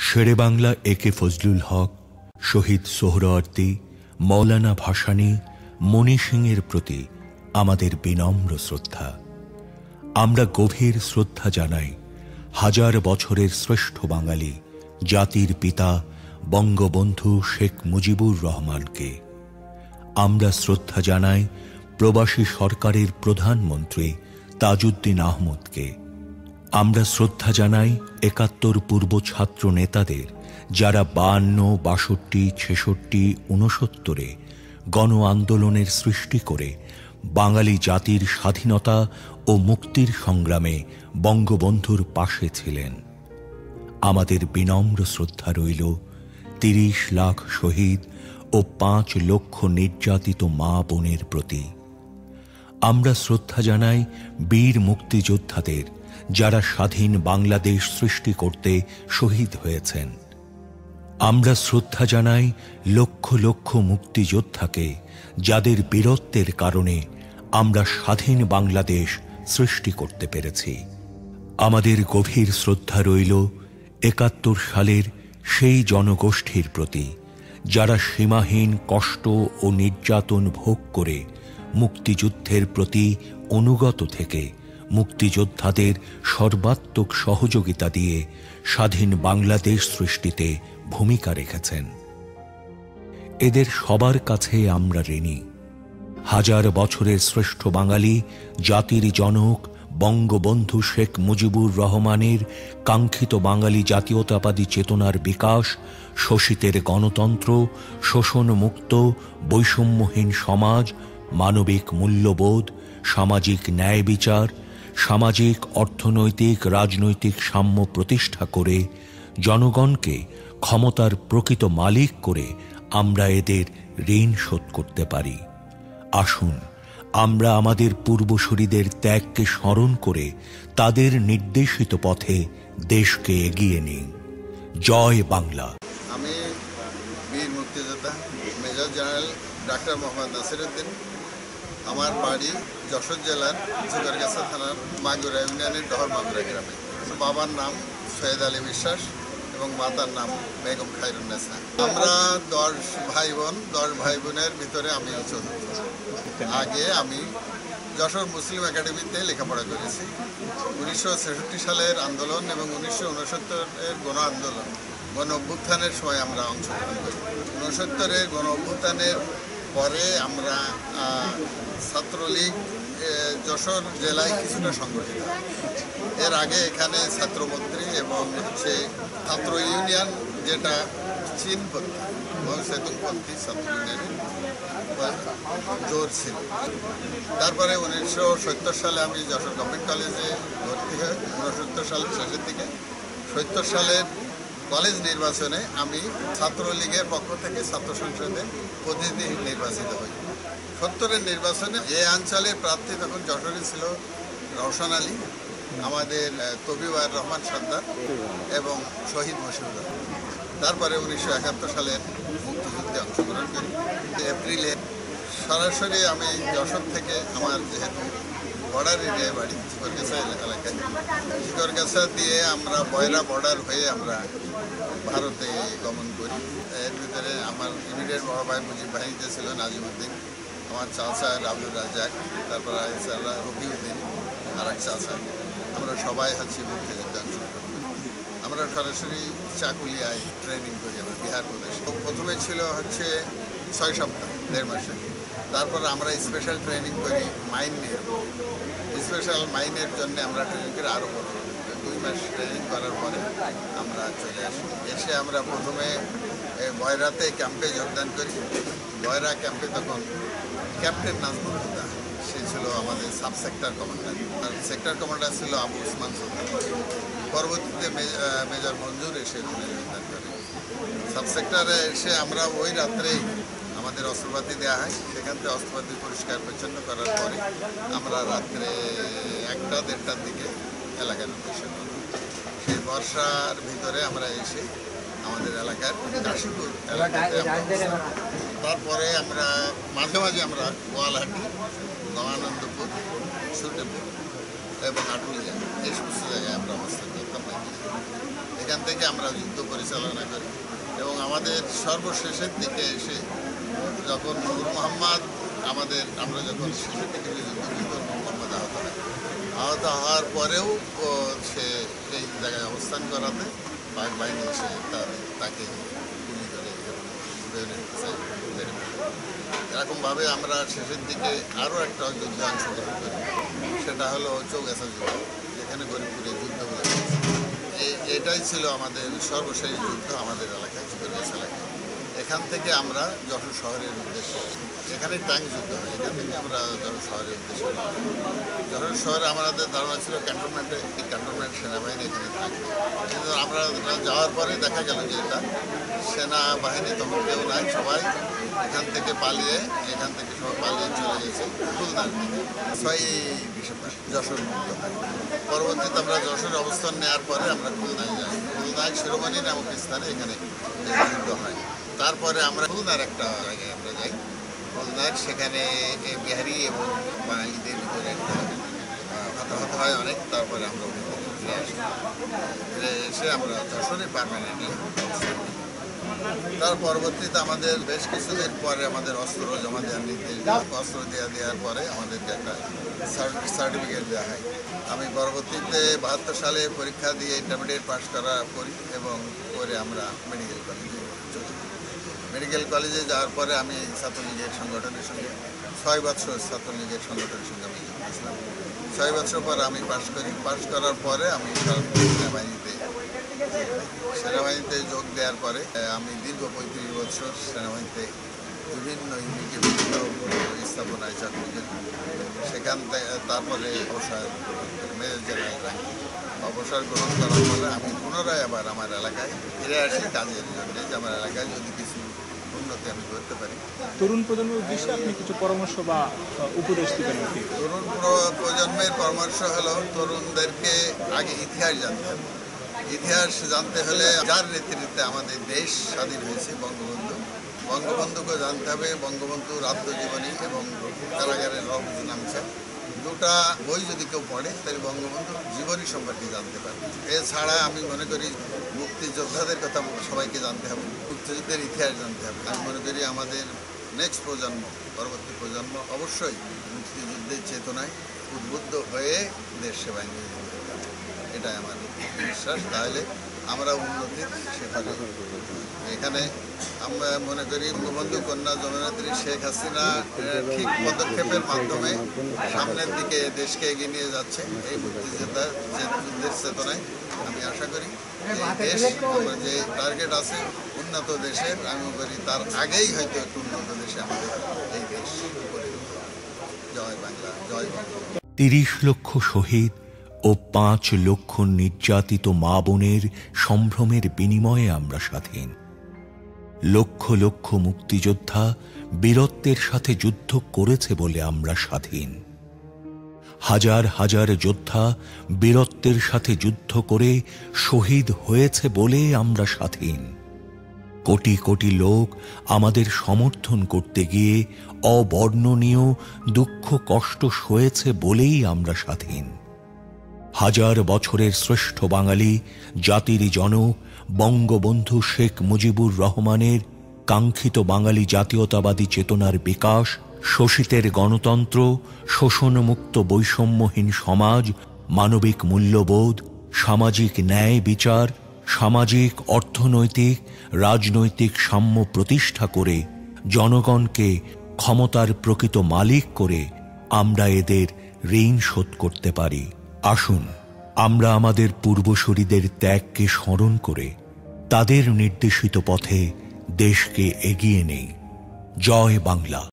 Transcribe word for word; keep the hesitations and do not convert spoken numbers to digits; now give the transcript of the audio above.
শেরে বাংলা এ কে ফজলুল হক, শহীদ সোহরাওয়ার্দী, মৌলানা ভাসানী, মণি সিংয়ের প্রতি আমাদের বিনম্র শ্রদ্ধা। আমরা গভীর শ্রদ্ধা জানাই হাজার বছরের শ্রেষ্ঠ বাঙালি জাতির পিতা বঙ্গবন্ধু শেখ মুজিবুর রহমানকে। আমরা শ্রদ্ধা জানাই প্রবাসী সরকারের প্রধানমন্ত্রী তাজউদ্দিন আহমদকে। আমরা শ্রদ্ধা জানাই একাত্তর পূর্ব ছাত্র নেতাদের, যারা বায়ান্ন, বাষট্টি, ছেষট্টি, ঊনসত্তরে গণ আন্দোলনের সৃষ্টি করে বাঙালি জাতির স্বাধীনতা ও মুক্তির সংগ্রামে বঙ্গবন্ধুর পাশে ছিলেন। আমাদের বিনম্র শ্রদ্ধা রইল তিরিশ লাখ শহীদ ও পাঁচ লক্ষ নির্যাতিত মা বোনের প্রতি। আমরা শ্রদ্ধা জানাই বীর মুক্তিযোদ্ধাদের, যারা স্বাধীন বাংলাদেশ সৃষ্টি করতে শহীদ হয়েছেন। আমরা শ্রদ্ধা জানাই লক্ষ লক্ষ মুক্তিযোদ্ধাকে, যাদের বীরত্বের কারণে আমরা স্বাধীন বাংলাদেশ সৃষ্টি করতে পেরেছি। আমাদের গভীর শ্রদ্ধা রইল একাত্তর সালের সেই জনগোষ্ঠীর প্রতি, যারা সীমাহীন কষ্ট ও নির্যাতন ভোগ করে মুক্তিযুদ্ধের প্রতি অনুগত থেকে মুক্তিযোদ্ধাদের সর্বাত্মক সহযোগিতা দিয়ে স্বাধীন বাংলাদেশ সৃষ্টিতে ভূমিকা রেখেছেন। এদের সবার কাছে আমরা ঋণী। হাজার বছরের শ্রেষ্ঠ বাঙালি জাতির জনক বঙ্গবন্ধু শেখ মুজিবুর রহমানের কাঙ্ক্ষিত বাঙালি জাতীয়তাবাদী চেতনার বিকাশ, শোষিতের গণতন্ত্র, শোষণমুক্ত বৈষম্যহীন সমাজ, মানবিক মূল্যবোধ, সামাজিক ন্যায় বিচার, সামাজিক অর্থনৈতিক রাজনৈতিক সাম্য প্রতিষ্ঠা করে জনগণকে ক্ষমতার প্রকৃত মালিক করে আমরা এদের ঋণ শোধ করতে পারি। আসুন আমরা আমাদের পূর্বসূরীদের ত্যাগকে স্মরণ করে তাদের নির্দেশিত পথে দেশকে এগিয়ে নিই। জয় বাংলা। আমি বীর মুক্তিযোদ্ধা major general doctor Mohammad Nasiruddin. আমার বাড়ি যশোর জেলার ঝিকরগাছা থানার মাগুরা ইউনিয়নের ডহর মাগুরা গ্রামে। বাবার নাম সৈয়দ আলী বিশ্বাস এবং মাতার নাম বেগম খায়রুন্নেসা। আমরা দশ ভাই বোন, দশ ভাই বোনের ভিতরে আমি চতুর্থ। আগে আমি যশোর মুসলিম একাডেমিতে লেখাপড়া করেছি। উনিশশো ছেষট্টি সালের আন্দোলন এবং উনিশশো উনসত্তরের গণ আন্দোলন গণ অভ্যুত্থানের সময় আমরা অংশগ্রহণ করি। উনসত্তরের গণ অভ্যুত্থানের পরে আমরা ছাত্রলীগ যশোর জেলায় কিছুটা সংগঠিত। এর আগে এখানে ছাত্রমন্ত্রী এবং হচ্ছে ছাত্র ইউনিয়ন, যেটা চীনপন্থী এবং সেতুংপন্থী ছাত্র ইউনিয়নের জোর ছিল। তারপরে উনিশশো সত্তর সালে আমি যশোর গভর্নমেন্ট কলেজে ভর্তি হই। উনসত্তর সালের শেষের দিকে সত্তর সালের কলেজ নির্বাচনে আমি ছাত্রলীগের পক্ষ থেকে ছাত্র সংসদে প্রতিনিধি নির্বাচিত হই। সত্তরের নির্বাচনে যে অঞ্চলের প্রার্থী তখন যশোরে ছিল রওশন আলী, আমাদের তবিউর রহমান সর্দার এবং শহীদ মশিউর রহমান। তারপরে উনিশশো একাত্তর সালের মুক্তিযুদ্ধে অংশগ্রহণ করি। এপ্রিলে সরাসরি আমি যশোর থেকে, আমার যেহেতু বর্ডার এরিয়ায় বাড়ি ঝিকরগাছা এলাকায়, ঝিকরগাছা দিয়ে আমরা বয়রা বর্ডার হয়ে আমরা ভারতে গমন করি। এর ভিতরে আমার ইমিডিয়েট বড় ভাই মুজিব বাহিনীতে ছিল নাজিমউদ্দিন, আমার চাচা আব্দুর রাজ্জাক, তারপর রফিউদ্দিন আর এক চাচা। আমরা সবাই হচ্ছে মুক্তিযুদ্ধে অংশগ্রহণ করি। আমরা সরাসরি চাকুলিয়ায় ট্রেনিং করি আমরা বিহার প্রদেশ। প্রথমে ছিল হচ্ছে ছয় সপ্তাহ, দেড় মাসে। তারপর আমরা স্পেশাল ট্রেনিং করি মাইন নিয়ে। স্পেশাল মাইনের জন্য আমরা ট্রেনিং করে আরও দুই মাস ট্রেনিং করার পরে আমরা চলে আসি। এসে আমরা প্রথমে বয়রাতে ক্যাম্পে যোগদান করি। বয়রা ক্যাম্পে তখন ক্যাপ্টেন নাজমুল হুদা, সে ছিল আমাদের সাব সেক্টর কমান্ডার, আর সেক্টর কমান্ডার ছিল আবু উসমান সুলতান। পরবর্তীতে মেজর মঞ্জুর এসে যোগদান করে। সাব সেক্টরে এসে আমরা ওই রাত্রেই আমাদের অস্ত্রপাতি দেওয়া হয়। সেখান থেকে অস্ত্রপাতি পরিষ্কার পরিচ্ছন্ন করার পরে আমরা রাত্রে একটা দেড়টার দিকে এলাকার উদ্দেশ্যে করি। সেই বর্ষার ভিতরে আমরা এসে আমাদের এলাকার কাশীপুর এলাকাতে তারপরে আমরা মাঝে মাঝে আমরা গোয়ালহাটি, গঙ্গানন্দপুর, সুটেপুর এবং আটুলিয়া এই সমস্ত জায়গায় আমরা অবস্থান করতাম। এখান থেকে আমরা যুদ্ধ পরিচালনা করি এবং আমাদের সর্বশেষের দিকে এসে যখন নূর মোহাম্মদ আমাদের আমরা যখন শেষের দিকে যুদ্ধ মোহাম্মদ আহত হয়, আহত হওয়ার পরেও সে এই জায়গায় অবস্থান করাতে পাক বাহিনী এসে তার তাকে গুলি করে এরকমভাবে আমরা শেষের দিকে আরও একটা যুদ্ধে অংশগ্রহণ করি, সেটা হলো চৌগাছা যুদ্ধ, যেখানে গরিবপুরে যুদ্ধ বলে এটাই ছিল আমাদের সর্বশেষ যুদ্ধ আমাদের এলাকায়, চৌগাছা এলাকায়। এখান থেকে আমরা যশোর শহরের উদ্দেশ্যে, এখানে ট্যাঙ্ক যুদ্ধ হয়, এখান থেকে আমরা যশোর শহরের উদ্দেশ্যে যশোর শহরে আমাদের ধারণা ছিল ক্যান্টনমেন্টে ক্যান্টনমেন্ট সেনাবাহিনী এখানে থাকবে, কিন্তু আমরা যাওয়ার পরে দেখা গেল যে এটা সেনাবাহিনী তখন কেউ নাই, সবাই এখান থেকে পালিয়ে এখান থেকে সবাই পালিয়ে চলে গেছে খুলনার দিকে। ছয়ই ডিসেম্বর যশোর মুক্ত হয়। পরবর্তীতে আমরা যশোর অবস্থান নেওয়ার পরে আমরা খুলনায় যাই। খুলনায় শিরোমণি নামক স্থানে এখানে যুদ্ধ হয়। তারপরে আমরা খুলনার একটা জায়গায় আমরা যাই, খুলনার সেখানে বিহারি এবং বাঙালিদের ভিতরে একটা হতাহত হয় অনেক। তারপরে আমরা ফিরে আসি, ফিরে এসে আমরা যশোরে পারমানেন্টলি অবস্থান নিই। তার পরবর্তীতে আমাদের বেশ কিছুদিন পরে আমাদের অস্ত্র জমা দেওয়ার নির্দেশ, অস্ত্র দেওয়া দেওয়ার পরে আমাদেরকে একটা সার্টিফিকেট দেওয়া হয়। আমি পরবর্তীতে বাহাত্তর সালে পরীক্ষা দিয়ে ইন্টারমিডিয়েট পাস করা করি এবং পরে আমরা মেডিকেল কলেজে চলি। মেডিকেল কলেজে যাওয়ার পরে আমি ছাত্রলীগের সংগঠনের সঙ্গে ছয় বছর ছাত্রলীগের সংগঠনের সঙ্গে আমি যুক্ত ছিলাম। ছয় বছর পরে আমি পাস করি। পাস করার পরে আমি সেনাবাহিনীতে সেনাবাহিনীতে যোগ দেওয়ার পরে আমি দীর্ঘ পঁয়ত্রিশ বছর সেনাবাহিনীতে বিভিন্ন ইউনিটে বিভিন্ন স্থাপনায় চাকরি করি। সেখান থেকে তারপরে অবসর মেজর জেনারেল র্যাঙ্ক অবসর গ্রহণ করার পরে আমি পুনরায় আবার আমার এলাকায় ফিরে আসি কাজের জন্য, যে আমার এলাকায় যদি কিছু উন্নতি আমি করতে পারি। তরুণ প্রজন্মের উদ্দেশ্যে আপনি কিছু পরামর্শ বা উপদেশ দিবেন? তরুণ প্রজন্মের পরামর্শ হলো তরুণদেরকে আগে ইতিহাস জানতে হবে। ইতিহাস জানতে হলে যার নেতৃত্বে আমাদের দেশ স্বাধীন হয়েছে, বঙ্গবন্ধু, বঙ্গবন্ধুকে জানতে হবে। বঙ্গবন্ধুর আত্মজীবনী এবং কারাগারের রহমত নামছে দুটা বই যদি কেউ পড়ে তাহলে বঙ্গবন্ধুর জীবনী সম্পর্কে জানতে পারবে। এছাড়া আমি মনে করি মুক্তিযোদ্ধাদের কথা সবাইকে জানতে হবে, মুক্তিযুদ্ধের ইতিহাস জানতে হবে। আমি মনে করি আমাদের নেক্সট প্রজন্ম, পরবর্তী প্রজন্ম অবশ্যই মুক্তিযুদ্ধের চেতনায় উদ্বুদ্ধ হয়ে দেশ সেবায় নিয়োজিত হবে, এটাই আমার বিশ্বাস। তাহলে আমরা উন্নতির সেখানে এখানে আমরা মনে করি বঙ্গবন্ধু কন্যা জননেত্রী শেখ হাসিনা ঠিক পদক্ষেপের মাধ্যমে সামনের দিকে দেশকে এগিয়ে নিয়ে যাচ্ছে এই মুক্তিযোদ্ধা যুদ্ধের চেতনায়। আমি আশা করি এই দেশ আমার যে টার্গেট আছে উন্নত দেশের, আমি করি তার আগেই হয়তো একটু উন্নত দেশে আমাদের এই দেশ পরিণত হবে। জয় বাংলা, জয় বঙ্গবন্ধু। তিরিশ লক্ষ শহীদ ও পাঁচ লক্ষ নির্যাতিত মা বোনের সম্ভ্রমের বিনিময়ে আমরা স্বাধীন। লক্ষ লক্ষ মুক্তিযোদ্ধা বীরত্বের সাথে যুদ্ধ করেছে বলে আমরা স্বাধীন। হাজার হাজার যোদ্ধা বীরত্বের সাথে যুদ্ধ করে শহীদ হয়েছে বলে আমরা স্বাধীন। কোটি কোটি লোক আমাদের সমর্থন করতে গিয়ে অবর্ণনীয় দুঃখ কষ্ট সয়েছে বলেই আমরা স্বাধীন। হাজার বছরের শ্রেষ্ঠ বাঙালি জাতির জনক বঙ্গবন্ধু শেখ মুজিবুর রহমানের কাঙ্ক্ষিত বাঙালি জাতীয়তাবাদী চেতনার বিকাশ, শোষিতের গণতন্ত্র, শোষণমুক্ত বৈষম্যহীন সমাজ, মানবিক মূল্যবোধ, সামাজিক ন্যায় বিচার, সামাজিক অর্থনৈতিক রাজনৈতিক সাম্য প্রতিষ্ঠা করে জনগণকে ক্ষমতার প্রকৃত মালিক করে আমরা এদের ঋণ শোধ করতে পারি। আসুন আমরা আমাদের পূর্বসূরীদের ত্যাগকে স্মরণ করে তাদের নির্দেশিত পথে দেশকে এগিয়ে নেই। জয় বাংলা।